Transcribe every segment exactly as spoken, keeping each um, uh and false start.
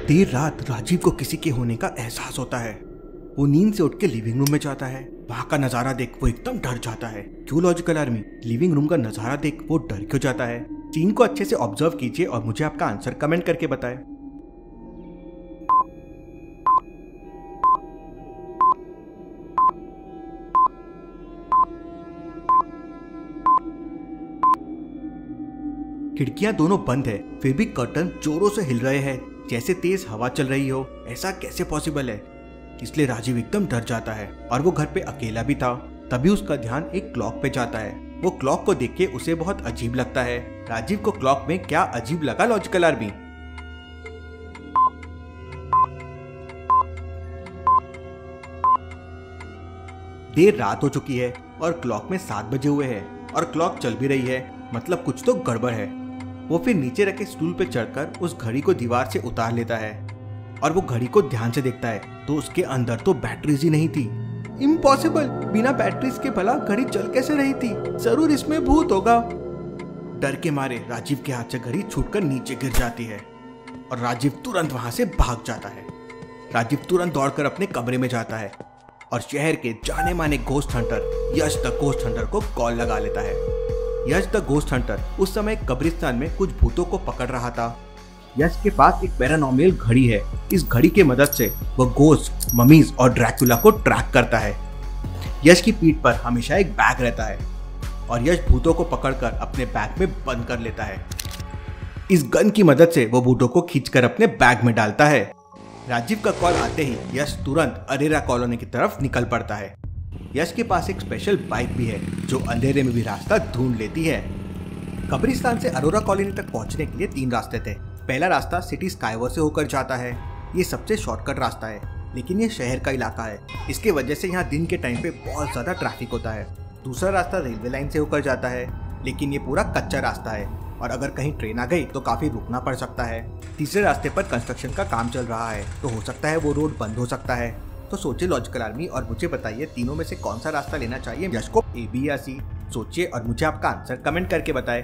देर रात राजीव को किसी के होने का एहसास होता है। वो नींद से उठ के लिविंग रूम में जाता है। वहाँ का नजारा देख वो एकदम डर जाता है। क्यों लॉजिकल आर्मी, लिविंग रूम का नजारा देख वो डर क्यों जाता है? सीन को अच्छे से ऑब्जर्व कीजिए और मुझे आपका आंसर कमेंट करके बताएं। खिड़कियां दोनों बंद है, फिर भी कर्टन जोरों से हिल रहे हैं, जैसे तेज हवा चल रही हो। ऐसा कैसे पॉसिबल है? इसलिए राजीव एकदम डर जाता है और वो घर पे अकेला भी था। तभी उसका ध्यान एक क्लॉक पे जाता है। वो क्लॉक को देख के उसे बहुत अजीब लगता है। राजीव को क्लॉक में क्या अजीब लगा लॉजिकल आर्मी? देर रात हो चुकी है और क्लॉक में सात बजे हुए हैं और क्लॉक चल भी रही है, मतलब कुछ तो गड़बड़ है। वो फिर नीचे रखे स्टूल पे चढ़कर उस घड़ी को दीवार से उतार लेता है और वो घड़ी को ध्यान से देखता है तो उसके अंदर तो बैटरीज ही नहीं थी। इम्पॉसिबल, बिना बैटरीज के भला घड़ी चल कैसे रही थी? जरूर इसमें भूत होगा। डर के मारे राजीव के हाथ से घड़ी छूटकर नीचे गिर जाती है और राजीव तुरंत वहां से भाग जाता है। राजीव तुरंत दौड़कर अपने कमरे में जाता है और शहर के जाने माने ghost hunter Yash the ghost hunter को कॉल लगा लेता है। यश द घोस्ट हंटर उस समय कब्रिस्तान में कुछ भूतों को पकड़ रहा था। यश के पास एक पैरानॉर्मल घड़ी है। इस घड़ी की मदद से वह गोस्ट, ममीज और ड्रैकुला को ट्रैक करता है। यश की पीठ पर हमेशा एक बैग रहता है और यश भूतों को पकड़कर अपने बैग में बंद कर लेता है। इस गन की मदद से वो भूतों को खींचकर अपने बैग में डालता है। राजीव का कॉल आते ही यश तुरंत अरेरा कॉलोनी की तरफ निकल पड़ता है। यश के पास एक स्पेशल बाइक भी है जो अंधेरे में भी रास्ता ढूंढ लेती है। कब्रिस्तान से अरोरा कॉलोनी तक पहुंचने के लिए तीन रास्ते थे। पहला रास्ता सिटी स्काईवर से होकर जाता है। ये सबसे शॉर्टकट रास्ता है, लेकिन ये शहर का इलाका है, इसके वजह से यहाँ दिन के टाइम पे बहुत ज्यादा ट्रैफिक होता है। दूसरा रास्ता रेलवे लाइन से होकर जाता है, लेकिन ये पूरा कच्चा रास्ता है और अगर कहीं ट्रेन आ गई तो काफी रुकना पड़ सकता है। तीसरे रास्ते पर कंस्ट्रक्शन का काम चल रहा है, तो हो सकता है वो रोड बंद हो सकता है। तो सोचिए लॉजिकल आर्मी और मुझे बताइए तीनों में से कौन सा रास्ता लेना चाहिए यश को, ए, बी या सी? सोचिए और मुझे आपका आंसर कमेंट करके बताएं।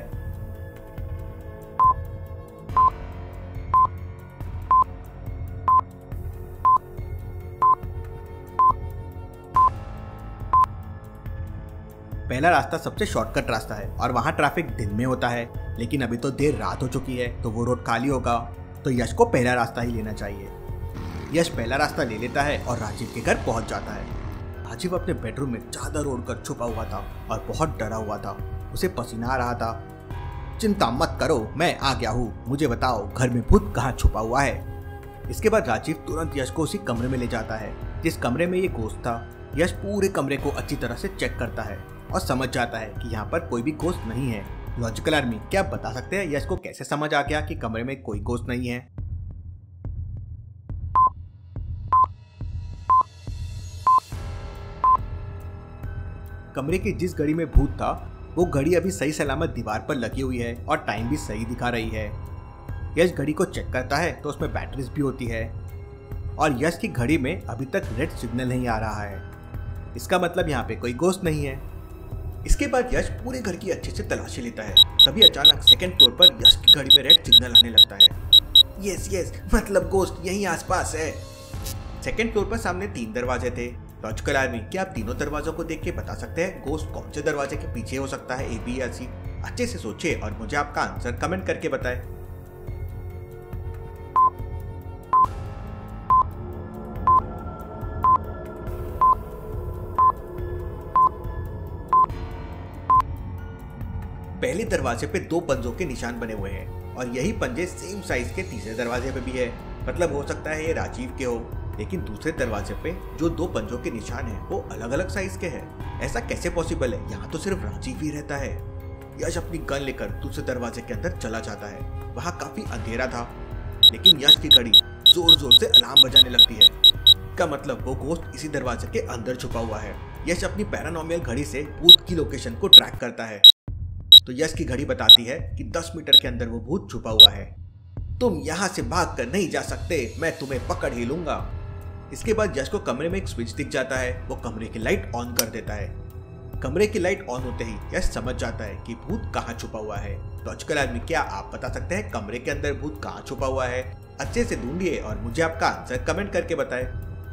पहला रास्ता सबसे शॉर्टकट रास्ता है और वहाँ ट्रैफिक दिन में होता है, लेकिन अभी तो देर रात हो चुकी है तो वो रोड खाली होगा, तो यश को पहला रास्ता ही लेना चाहिए। यश पहला रास्ता ले लेता है और राजीव के घर पहुंच जाता है। राजीव अपने बेडरूम में चादर ओढ़कर छुपा हुआ था और बहुत डरा हुआ था। उसे पसीना आ रहा था। चिंता मत करो, मैं आ गया हूँ, मुझे बताओ घर में भूत कहाँ छुपा हुआ है। इसके बाद राजीव तुरंत यश को उसी कमरे में ले जाता है जिस कमरे में ये घोस्ट था। यश पूरे कमरे को अच्छी तरह से चेक करता है और समझ जाता है कि यहाँ पर कोई भी घोस्ट नहीं है। लॉजिकल आर्मी, क्या आप बता सकते हैं यश को कैसे समझ आ गया कि कमरे में कोई घोस्ट नहीं है? कमरे की जिस घड़ी में भूत था वो घड़ी अभी सही सलामत दीवार पर लगी हुई है और टाइम भी सही दिखा रही है। यश घड़ी को चेक करता है तो उसमें बैटरीज भी होती है और यश की घड़ी में अभी तक रेड सिग्नल नहीं आ रहा है। इसका मतलब यहाँ पे कोई घोस्ट नहीं है। इसके बाद यश पूरे घर की अच्छे से तलाशी लेता है। तभी अचानक सेकंड फ्लोर पर यश की घड़ी में रेड सिग्नल आने लगता है। यस यस, मतलब घोस्ट यहीं आसपास है। सेकंड फ्लोर पर सामने तीन दरवाजे थे। लॉजिकल आर्मी, क्या आप तीनों दरवाजों को देख के बता सकते हैं घोस्ट कौन से दरवाजे के पीछे हो सकता है, ए, बी या सी? अच्छे से सोचिए और मुझे आपका आंसर कमेंट करके बताएं। पहले दरवाजे पे दो पंजों के निशान बने हुए हैं और यही पंजे सेम साइज के तीसरे दरवाजे पे भी है, मतलब हो सकता है ये राजीव के हो। लेकिन दूसरे दरवाजे पे जो दो पंजों के निशान हैं वो अलग अलग साइज के हैं। ऐसा कैसे पॉसिबल है? यहाँ तो सिर्फ राजीव ही रहता है। यश अपनी गन लेकर दूसरे दरवाजे के अंदर चला जाता है। वहाँ काफी अंधेरा था, लेकिन यश की घड़ी जोर जोर से अलार्म बजाने लगती है। इसका मतलब वो घोस्ट इसी दरवाजे के अंदर छुपा हुआ है। यश अपनी पैरानॉर्मल घड़ी से भूत की लोकेशन को ट्रैक करता है, तो यश की घड़ी बताती है कि दस मीटर के अंदर वो भूत छुपा हुआ है। तुम यहाँ से भाग कर नहीं जा सकते, मैं तुम्हें पकड़ ही लूंगा। इसके बाद यश को कमरे में एक स्विच दिख जाता है। वो कमरे की लाइट ऑन कर देता है। कमरे की लाइट ऑन होते ही यश समझ जाता है कि भूत कहाँ छुपा हुआ है। लॉजिकल आदमी, क्या आप बता सकते हैं कमरे के अंदर भूत कहाँ छुपा हुआ है? अच्छे से ढूंढिए और मुझे आपका आंसर कमेंट करके बताएं।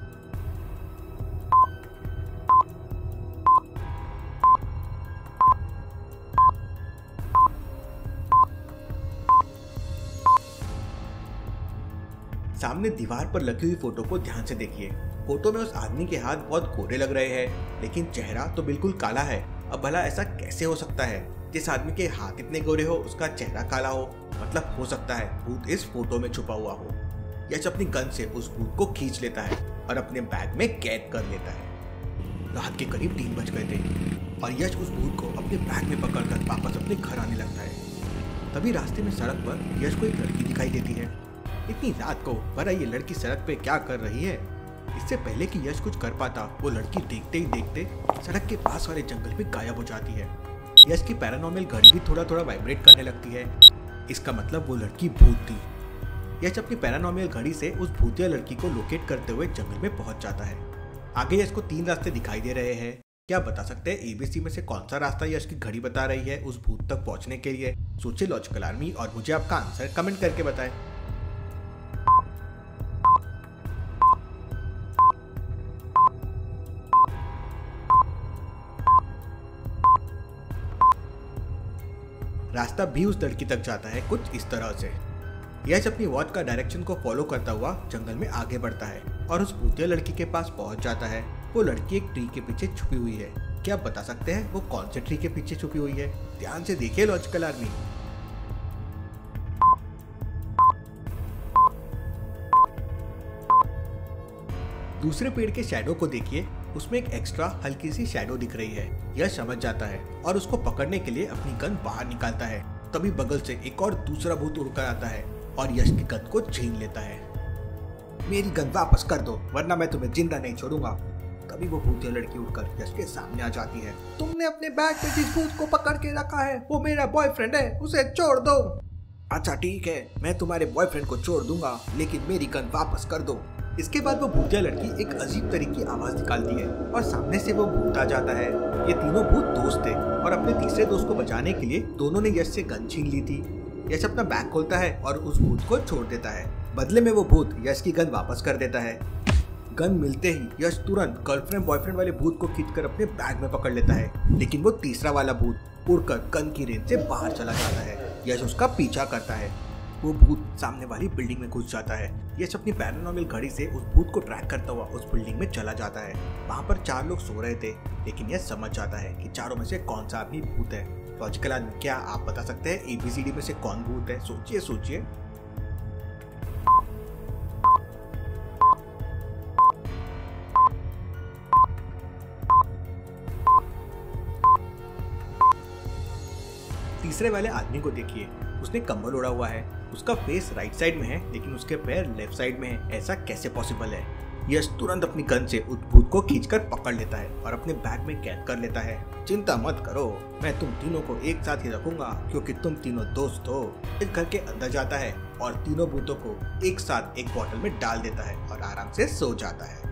सामने दीवार पर लगी हुई फोटो को ध्यान से देखिए। फोटो में उस आदमी के हाथ बहुत गोरे लग रहे हैं, लेकिन चेहरा तो बिल्कुल काला है। अब भला ऐसा कैसे हो सकता है? जिस आदमी के हाथ इतने गोरे हो उसका चेहरा काला हो, मतलब हो सकता है भूत इस फोटो में छुपा हुआ हो। यश अपनी गन से उस भूत को खींच लेता है और अपने बैग में कैद कर लेता है। रात के करीब तीन बज गए थे और यश उस भूत को अपने बैग में पकड़कर वापस अपने घर आने लगता है। तभी रास्ते में सड़क पर यश को एक लड़की दिखाई देती है। इतनी रात को भला ये लड़की सड़क पे क्या कर रही है? इससे पहले कि यश कुछ कर पाता, वो लड़की देखते ही देखते सड़क के पास वाले जंगल में गायब हो जाती है। यश की पैरानॉर्मल घड़ी भी थोड़ा थोड़ा वाइब्रेट करने लगती है। इसका मतलब वो लड़की भूत थी। यश अपनी पैरानॉर्मल घड़ी से उस भूतिया लड़की को लोकेट करते हुए जंगल में पहुंच जाता है। आगे यश को तीन रास्ते दिखाई दे रहे हैं। क्या बता सकते हैं एबीसी में से कौन सा रास्ता यश की घड़ी बता रही है उस भूत तक पहुंचने के लिए? सोचिए लॉजिकल आर्मी और मुझे आपका आंसर कमेंट करके बताएं। रास्ता भी उस लड़की तक जाता है कुछ इस तरह से। यश अपनी वॉच का डायरेक्शन को फॉलो करता हुआ जंगल में आगे बढ़ता है और उस भूतिया लड़की के पास पहुंच जाता है। वो लड़की एक ट्री के पीछे छुपी हुई है। क्या आप बता सकते हैं वो कौन से ट्री के पीछे छुपी हुई है? ध्यान से देखिए लॉजिकल आर्मी। दूसरे पेड़ के शैडो को देखिए, उसमें एक एक्स्ट्रा हल्की सी शैडो दिख रही है। यह समझ जाता है और उसको पकड़ने के लिए अपनी गन बाहर निकालता है। तभी बगल से एक और दूसरा भूत उड़कर आता है और यश की गन को छीन लेता है। मेरी गन वापस कर दो वरना मैं तुम्हें जिंदा नहीं छोड़ूंगा। तभी वो भूतिया लड़की उड़कर यश के सामने आ जाती है। तुमने अपने बैग में जिस भूत को पकड़ के रखा है वो मेरा बॉयफ्रेंड है, उसे छोड़ दो। अच्छा ठीक है, मैं तुम्हारे बॉयफ्रेंड को छोड़ दूंगा, लेकिन मेरी गन वापस कर दो। इसके बाद वो भूतिया लड़की एक अजीब तरह की आवाज निकालती है और सामने से वो भूत आ जाता है। ये तीनों भूत दोस्त थे और अपने तीसरे दोस्त को बचाने के लिए दोनों ने यश से गन छीन ली थी। यश अपना बैग खोलता है और उस भूत को छोड़ देता है। बदले में वो भूत यश की गन वापस कर देता है। गन मिलते ही यश तुरंत गर्लफ्रेंड बॉयफ्रेंड वाले भूत को खींचकर अपने बैग में पकड़ लेता है, लेकिन वो तीसरा वाला भूत उड़कर गन की रेंज से बाहर चला जाता है। यश उसका पीछा करता है। वो भूत सामने वाली बिल्डिंग में घुस जाता है। यश अपनी पैरानॉर्मल घड़ी से उस भूत को ट्रैक करता हुआ उस बिल्डिंग में चला जाता है। वहाँ पर चार लोग सो रहे थे, लेकिन यश समझ जाता है कि चारों में से कौन सा आदमी भूत है। लॉजिकल आदमी, क्या आप बता सकते हैं एबीसीडी में से कौन भूत है? सोचिए सोचिए। तीसरे वाले आदमी को देखिए, उसने कंबल ओढ़ा हुआ है। उसका फेस राइट साइड में है लेकिन उसके पैर लेफ्ट साइड में है। ऐसा कैसे पॉसिबल है? यश तुरंत अपनी गन से उस भूत को खींचकर पकड़ लेता है और अपने बैग में कैद कर लेता है। चिंता मत करो, मैं तुम तीनों को एक साथ ही रखूंगा क्योंकि तुम तीनों दोस्त हो। इस घर के अंदर जाता है और तीनों भूतों को एक साथ एक बोतल में डाल देता है और आराम से सो जाता है।